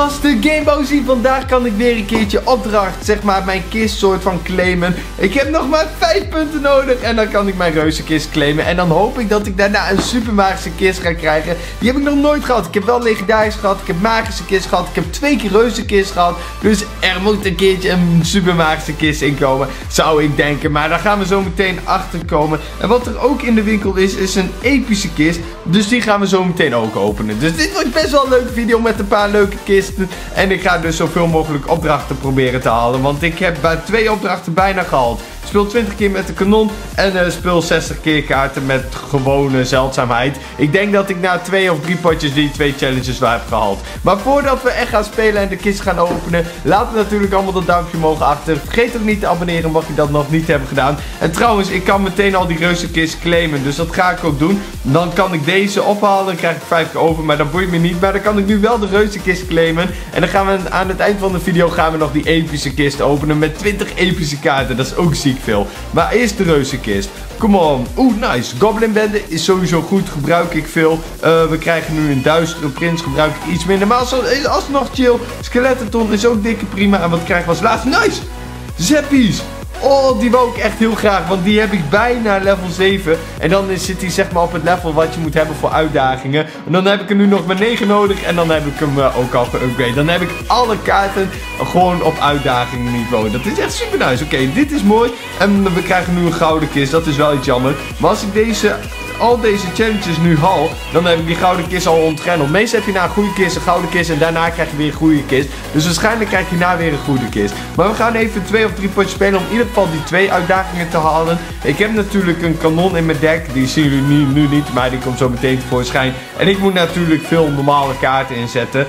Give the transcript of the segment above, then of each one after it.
Gasten, Gamebozy, vandaag kan ik weer een keertje opdracht, zeg maar mijn kist soort van claimen. Ik heb nog maar 5 punten nodig en dan kan ik mijn reuzenkist claimen. En dan hoop ik dat ik daarna een supermagische kist ga krijgen. Die heb ik nog nooit gehad. Ik heb wel legendarisch gehad, ik heb magische kist gehad, ik heb 2 keer reuzenkist gehad. Dus er moet een keertje een supermagische kist inkomen, zou ik denken. Maar daar gaan we zo meteen achter komen. En wat er ook in de winkel is, is een epische kist. Dus die gaan we zo meteen ook openen. Dus dit wordt best wel een leuke video met een paar leuke kisten. En ik ga dus zoveel mogelijk opdrachten proberen te halen. Want ik heb bij 2 opdrachten bijna gehaald. Speel 20 keer met de kanon en speel 60 keer kaarten met gewone zeldzaamheid. Ik denk dat ik na 2 of 3 potjes die 2 challenges wel heb gehaald. Maar voordat we echt gaan spelen en de kist gaan openen, laat natuurlijk allemaal dat duimpje omhoog achter. Vergeet ook niet te abonneren mocht je dat nog niet hebben gedaan. En trouwens, ik kan meteen al die reuzenkist claimen. Dus dat ga ik ook doen. Dan kan ik deze ophalen, dan krijg ik 5 keer over. Maar dat boeit me niet. Maar dan kan ik nu wel de reuzenkist claimen. En dan gaan we aan het eind van de video nog die epische kist openen met 20 epische kaarten. Dat is ook ziek veel. Maar eerst de reuzenkist. Come on. Oeh, nice. Goblin Bende is sowieso goed. Gebruik ik veel. We krijgen nu een duistere prins. Gebruik ik iets minder. Maar alsnog chill. Skeleton is ook dikke prima. En wat krijgen we als laatste? Nice. Zappies. Oh, die wou ik echt heel graag, want die heb ik bijna level 7. En dan zit hij zeg maar op het level wat je moet hebben voor uitdagingen. En dan heb ik er nu nog maar 9 nodig en dan heb ik hem ook al geüpgrade. Dan heb ik alle kaarten gewoon op uitdagingen niveau. Dat is echt super nice. Oké, dit is mooi. En we krijgen nu een gouden kist, dat is wel iets jammer. Maar als ik al deze challenges nu haal, dan heb ik die gouden kist al ontgrendeld. Meestal heb je na een goede kist een gouden kist en daarna krijg je weer een goede kist. Dus waarschijnlijk krijg je na weer een goede kist. Maar we gaan even 2 of 3 potjes spelen om in ieder geval die 2 uitdagingen te halen. Ik heb natuurlijk een kanon in mijn deck. Die zien jullie nu niet, maar die komt zo meteen tevoorschijn. En ik moet natuurlijk veel normale kaarten inzetten.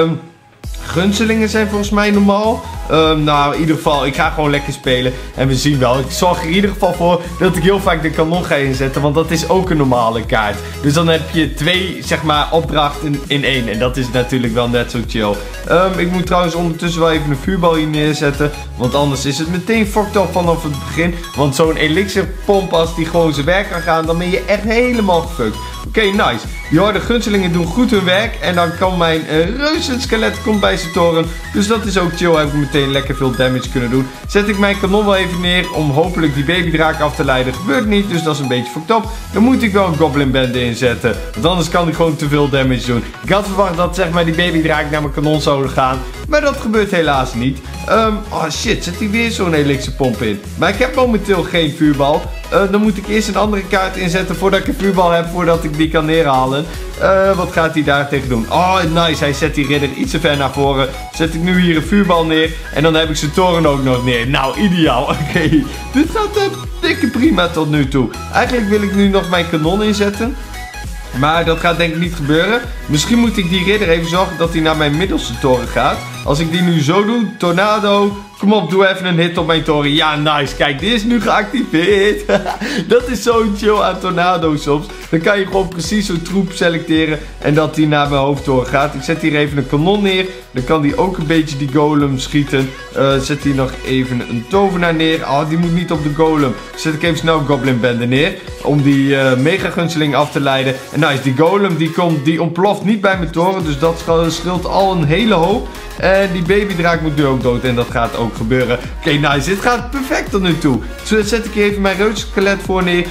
Gunselingen zijn volgens mij normaal. Nou, in ieder geval, ik ga gewoon lekker spelen. En we zien wel. Ik zorg er in ieder geval voor dat ik heel vaak de kanon ga inzetten. Want dat is ook een normale kaart. Dus dan heb je 2, zeg maar, opdrachten in 1. En dat is natuurlijk wel net zo chill. Ik moet trouwens ondertussen wel even een vuurbal hier neerzetten. Want anders is het meteen fucked up vanaf het begin. Want zo'n elixirpomp, als die gewoon zijn werk kan gaan, dan ben je echt helemaal gefukt. Oké, nice. Ja, de gunselingen doen goed hun werk. En dan kan mijn reuzenskelet bij zijn toren. Dus dat is ook chill. Heb ik meteen lekker veel damage kunnen doen. Zet ik mijn kanon wel even neer om hopelijk die babydraak af te leiden. Gebeurt niet, dus dat is een beetje fucked up. Dan moet ik wel een goblin bende inzetten. Want anders kan ik gewoon te veel damage doen. Ik had verwacht dat zeg maar die babydraak naar mijn kanon zouden gaan. Maar dat gebeurt helaas niet. Oh shit, zet hij weer zo'n elixirpomp in. Maar ik heb momenteel geen vuurbal. Dan moet ik eerst een andere kaart inzetten voordat ik een vuurbal heb, voordat ik die kan neerhalen. Wat gaat hij daar tegen doen? Oh, nice. Hij zet die ridder iets te ver naar voren. Zet ik nu hier een vuurbal neer. En dan heb ik zijn toren ook nog neer. Nou, ideaal. Oké. Dit gaat dikke prima tot nu toe. Eigenlijk wil ik nu nog mijn kanon inzetten. Maar dat gaat denk ik niet gebeuren. Misschien moet ik die ridder even zorgen dat hij naar mijn middelste toren gaat. Als ik die nu zo doe, tornado. Kom op, doe even een hit op mijn toren. Ja, nice. Kijk, dit is nu geactiveerd. Dat is zo chill aan tornado soms. Dan kan je gewoon precies zo'n troep selecteren. En dat die naar mijn hoofdtoren gaat. Ik zet hier even een kanon neer. Dan kan die ook een beetje die golem schieten. Zet hier nog even een tovenaar neer. Oh, die moet niet op de golem. Zet ik even snel een goblin bende neer. Om die mega gunseling af te leiden. En nice, die golem die ontploft niet bij mijn toren. Dus dat scheelt al een hele hoop. En die babydraak moet nu ook dood. En dat gaat ook gebeuren. Oké, nice. Dit gaat perfect tot nu toe. Zo zet ik hier even mijn reusskelet voor neer.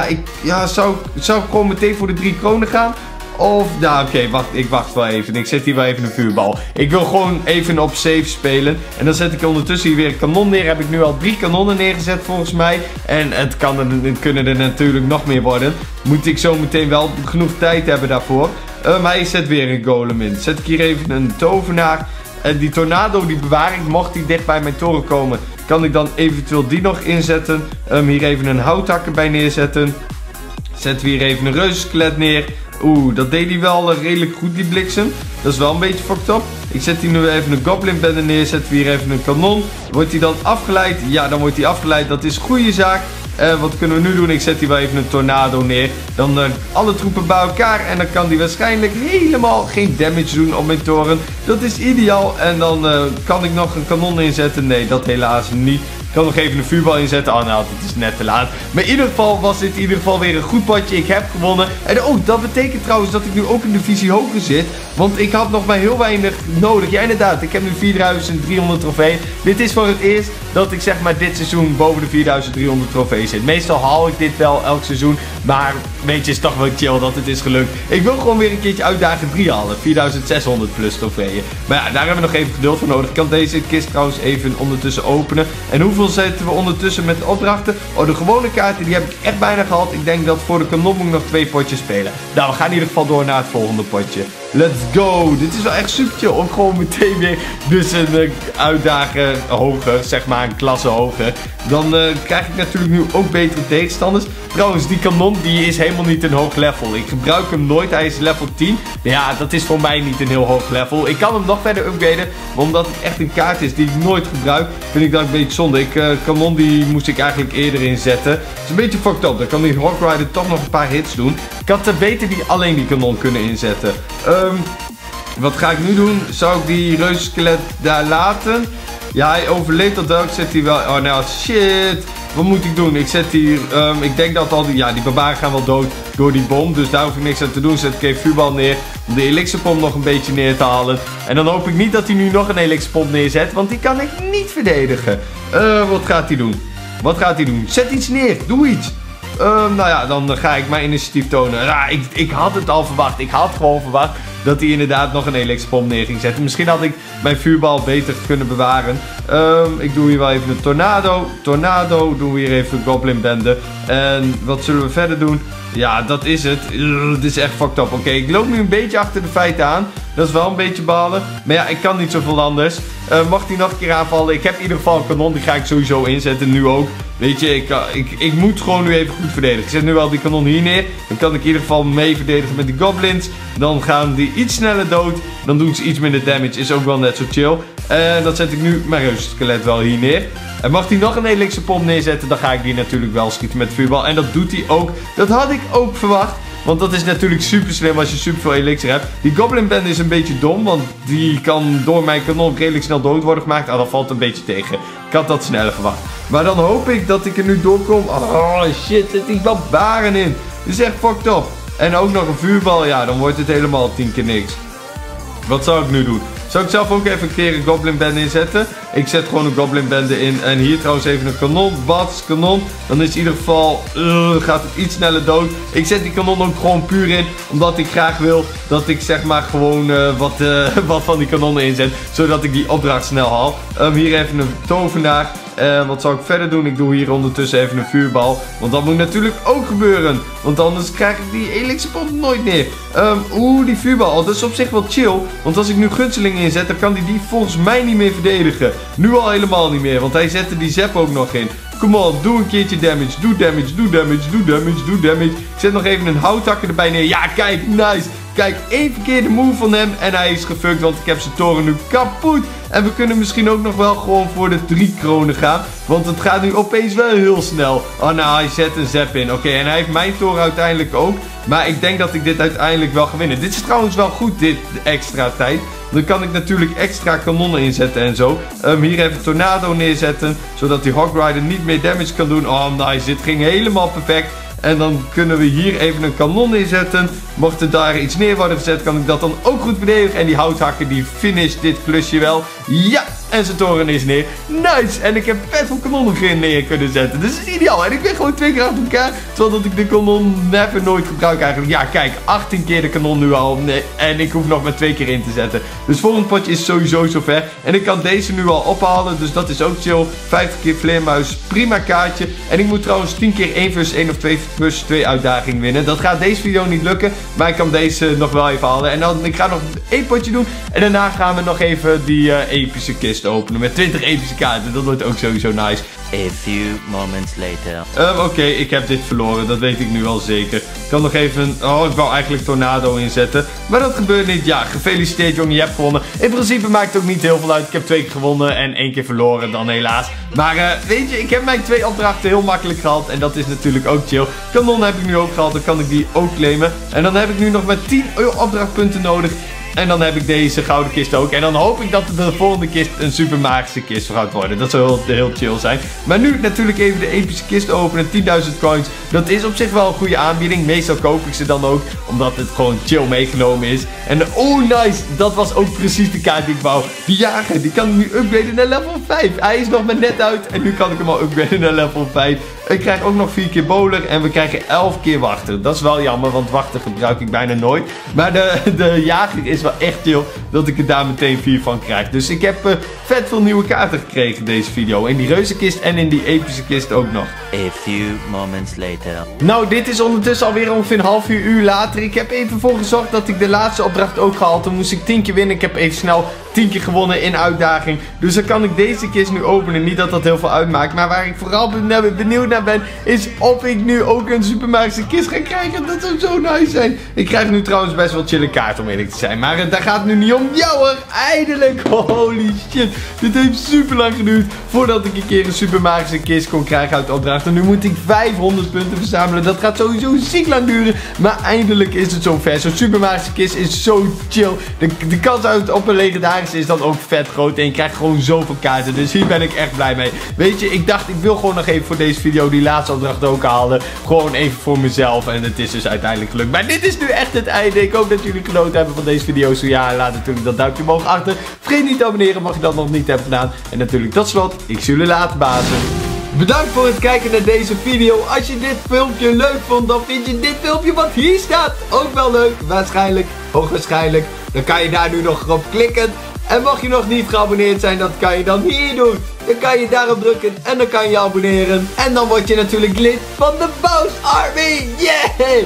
Ja, zou ik gewoon meteen voor de 3 kronen gaan? Of, nou oké, wacht, ik wacht wel even. Ik zet hier wel even een vuurbal. Ik wil gewoon even op safe spelen. En dan zet ik ondertussen hier weer een kanon neer. Heb ik nu al 3 kanonnen neergezet volgens mij. En het kunnen er natuurlijk nog meer worden. Moet ik zo meteen wel genoeg tijd hebben daarvoor. Maar hij zet weer een golem in. Zet ik hier even een tovenaar. En die tornado die bewaar ik. Mocht die dicht bij mijn toren komen, kan ik dan eventueel die nog inzetten. Hier even een houthak erbij neerzetten. Zetten we hier even een reuzenskelet neer. Oeh, dat deed hij wel redelijk goed, die bliksem. Dat is wel een beetje fucked up. Ik zet hier nu even een goblin bende neer. Zetten we hier even een kanon. Wordt hij dan afgeleid? Ja, dan wordt hij afgeleid. Dat is goede zaak. Wat kunnen we nu doen? Ik zet hier wel even een tornado neer. Dan alle troepen bij elkaar. En dan kan die waarschijnlijk helemaal geen damage doen op mijn toren. Dat is ideaal. En dan kan ik nog een kanon inzetten. Nee, dat helaas niet. kan nog even een vuurbal inzetten. Oh nou, dat is net te laat. Maar in ieder geval was dit in ieder geval weer een goed potje. Ik heb gewonnen. En oh, dat betekent trouwens dat ik nu ook in de divisie hoger zit. Want ik had nog maar heel weinig nodig. Ja, inderdaad. Ik heb nu 4300 trofee. Dit is voor het eerst dat ik zeg maar dit seizoen boven de 4300 trofee zit. Meestal haal ik dit wel elk seizoen. Maar weet je, het is toch wel chill dat het is gelukt. Ik wil gewoon weer een keertje uitdaging 3 halen. 4600 plus trofeeën. Maar ja, daar hebben we nog even geduld voor nodig. Ik kan deze kist trouwens even ondertussen openen. En hoeveel zetten we ondertussen met de opdrachten? Oh, de gewone kaarten, die heb ik echt bijna gehad. Ik denk dat voor de kanon moet ik nog 2 potjes spelen. Nou, we gaan in ieder geval door naar het volgende potje. Let's go! Dit is wel echt super chill. Ook gewoon meteen weer dus een uitdagen hoger, zeg maar een klasse hoger. Dan krijg ik natuurlijk nu ook betere tegenstanders. Trouwens, die kanon die is helemaal niet een hoog level. Ik gebruik hem nooit, hij is level 10. Ja, dat is voor mij niet een heel hoog level. Ik kan hem nog verder upgraden, maar omdat het echt een kaart is die ik nooit gebruik, vind ik dat een beetje zonde. Kanon die moest ik eigenlijk eerder inzetten. Het is een beetje fucked up. Dan kan die Hog Rider toch nog een paar hits doen. Ik had beter alleen die kanon kunnen inzetten. Wat ga ik nu doen? Zou ik die reuzenskelet daar laten? Ja, hij overleeft dat wel. Ik zet die wel... Oh, nou, shit. Wat moet ik doen? Ik zet hier... ik denk dat al die... Ja, die barbaren gaan wel dood door die bom. Dus daar hoef ik niks aan te doen. Zet ik even vuurbal neer. Om de elixirpomp nog een beetje neer te halen. En dan hoop ik niet dat hij nu nog een elixirpomp neerzet. Want die kan ik niet verdedigen. Wat gaat hij doen? Wat gaat hij doen? Zet iets neer. Doe iets. Nou ja, dan ga ik mijn initiatief tonen. Ja, ik had het al verwacht. Ik had gewoon verwacht dat hij inderdaad nog een elixirpomp neer ging zetten. Misschien had ik mijn vuurbal beter kunnen bewaren. Ik doe hier wel even een tornado. Tornado. Doen we hier even een goblin bende. En wat zullen we verder doen? Ja, dat is het. Het is echt fucked up. Oké, ik loop nu een beetje achter de feiten aan. Dat is wel een beetje balen. Maar ja, ik kan niet zoveel anders. Mag hij nog een keer aanvallen? Ik heb in ieder geval een kanon. Die ga ik sowieso inzetten. Nu ook. Weet je, ik moet gewoon nu even goed verdedigen. Ik zet nu wel die kanon hier neer. Dan kan ik in ieder geval mee verdedigen met die goblins. Dan gaan die iets sneller dood. Dan doen ze iets minder damage. Is ook wel net zo chill. En dan zet ik nu mijn reuzenskelet wel hier neer. En mag hij nog een elixirpomp neerzetten, dan ga ik die natuurlijk wel schieten met vuurbal. En dat doet hij ook. Dat had ik ook verwacht. Want dat is natuurlijk super slim als je super veel elixir hebt. Die goblin band is een beetje dom, want die kan door mijn kanon redelijk snel dood worden gemaakt. Ah, dat valt een beetje tegen. Ik had dat sneller verwacht. Maar dan hoop ik dat ik er nu doorkom. Oh shit, er zit wel baren in. Dit is echt fucked up. En ook nog een vuurbal, ja, dan wordt het helemaal 10 keer niks. Wat zou ik nu doen? Zou ik zelf ook even een keer een goblin bende inzetten? Ik zet gewoon een goblin bende in. En hier trouwens even een kanon. Bats, kanon. Dan is in ieder geval... gaat het iets sneller dood. Ik zet die kanon ook gewoon puur in. Omdat ik graag wil dat ik zeg maar gewoon wat van die kanonnen inzet. Zodat ik die opdracht snel haal. Hier even een tovenaar. Wat zou ik verder doen? Ik doe hier ondertussen even een vuurbal. Want dat moet natuurlijk ook gebeuren. Want anders krijg ik die elixirpomp nooit neer. Die vuurbal. Dat is op zich wel chill. Want als ik nu gunsteling inzet, dan kan die volgens mij niet meer verdedigen. Nu al helemaal niet meer. Want hij zette die zap ook nog in. Come on, doe een keertje damage. Doe damage, doe damage, doe damage, doe damage. Ik zet nog even een houthakker erbij neer. Ja, kijk, nice. Kijk, één verkeerde move van hem en hij is gefukt, want ik heb zijn toren nu kapot. En we kunnen misschien ook nog wel gewoon voor de 3 kronen gaan. Want het gaat nu opeens wel heel snel. Oh nou, hij zet een zap in. Oké, en hij heeft mijn toren uiteindelijk ook. Maar ik denk dat ik dit uiteindelijk wel ga winnen. Dit is trouwens wel goed, dit extra tijd. Dan kan ik natuurlijk extra kanonnen inzetten en zo. Hier even tornado neerzetten. Zodat die Hog Rider niet meer damage kan doen. Oh nice, dit ging helemaal perfect. En dan kunnen we hier even een kanon neerzetten. Mocht er daar iets neer worden gezet, kan ik dat dan ook goed verdedigen. En die houthakker die finisht dit klusje wel. Ja, en zijn toren is neer. Nice! En ik heb vet veel kanonnen neer kunnen zetten. Dus dat is ideaal. En ik ben gewoon 2 keer achter elkaar. Terwijl dat ik de kanon never nooit gebruik eigenlijk. Ja, kijk, 18 keer de kanon nu al. Nee, en ik hoef nog maar 2 keer in te zetten. Dus volgend potje is sowieso zover. En ik kan deze nu al ophalen. Dus dat is ook chill. 50 keer vleermuis. Prima kaartje. En ik moet trouwens 10 keer 1 versus 1 of 2 versus 2 uitdaging winnen. Dat gaat deze video niet lukken. Maar ik kan deze nog wel even halen. En dan, ik ga nog 1 potje doen. En daarna gaan we nog even die epische kist openen. Met 20 epische kaarten. Dat wordt ook sowieso nice. A few moments later. Oké, ik heb dit verloren. Dat weet ik nu al zeker. Ik kan nog even... Oh, ik wou eigenlijk tornado inzetten. Maar dat gebeurt niet. Ja, gefeliciteerd jongen. Je hebt gewonnen. In principe maakt het ook niet heel veel uit. Ik heb 2 keer gewonnen en 1 keer verloren dan helaas. Maar weet je, ik heb mijn 2 opdrachten heel makkelijk gehad. En dat is natuurlijk ook chill. Kanon heb ik nu ook gehad. Dan kan ik die ook claimen. En dan heb ik nu nog maar 10 opdrachtpunten nodig. En dan heb ik deze gouden kist ook. En dan hoop ik dat de volgende kist een super magische kist gaat worden. Dat zou heel chill zijn. Maar nu natuurlijk even de epische kist openen. 10.000 coins. Dat is op zich wel een goede aanbieding. Meestal koop ik ze dan ook. Omdat het gewoon chill meegenomen is. En oh nice. Dat was ook precies de kaart die ik wou. Die jager. Die kan ik nu upgraden naar level 5. Hij is nog maar net uit. En nu kan ik hem al upgraden naar level 5. Ik krijg ook nog 4 keer bowler. En we krijgen 11 keer wachten. Dat is wel jammer. Want wachten gebruik ik bijna nooit. Maar de jager is wel echt chill. Dat ik er daar meteen 4 van krijg. Dus ik heb vet veel nieuwe kaarten gekregen in deze video. In die reuzenkist en in die epische kist ook nog. A few moments later. Nou, dit is ondertussen alweer ongeveer een half uur later. Ik heb even voor gezorgd dat ik de laatste opdracht ook gehaald. Dan moest ik 10 keer winnen. Ik heb even snel 10 keer gewonnen in uitdaging. Dus dan kan ik deze kist nu openen. Niet dat dat heel veel uitmaakt. Maar waar ik vooral benieuwd naar ben, is of ik nu ook een super magische kist ga krijgen. Dat zou zo nice zijn. Ik krijg nu trouwens best wel chille kaart om eerlijk te zijn. Maar daar gaat het nu niet om. Ja hoor, eindelijk. Holy shit. Dit heeft super lang geduurd voordat ik een keer een super magische kist kon krijgen uit de opdracht. En nu moet ik 500 punten verzamelen. Dat gaat sowieso ziek lang duren. Maar eindelijk is het zover. Zo'n super magische kist is zo chill. De kans uit op een legendarische is dan ook vet groot. En je krijgt gewoon zoveel kaarten. Dus hier ben ik echt blij mee. Weet je, ik dacht ik wil gewoon nog even voor deze video die laatste opdracht ook halen. Gewoon even voor mezelf. En het is dus uiteindelijk gelukt. Maar dit is nu echt het einde. Ik hoop dat jullie genoten hebben van deze video. Zo ja, laat natuurlijk dat duimpje omhoog achter. Vergeet niet te abonneren, mag je dat nog niet hebben gedaan. En natuurlijk tot slot, ik zie jullie later, bazen. Bedankt voor het kijken naar deze video. Als je dit filmpje leuk vond, dan vind je dit filmpje wat hier staat ook wel leuk. Waarschijnlijk, hoogwaarschijnlijk. Dan kan je daar nu nog op klikken. En mocht je nog niet geabonneerd zijn, dat kan je dan hier doen. Dan kan je daarop drukken en dan kan je abonneren. En dan word je natuurlijk lid van de Boos Army. Yeah!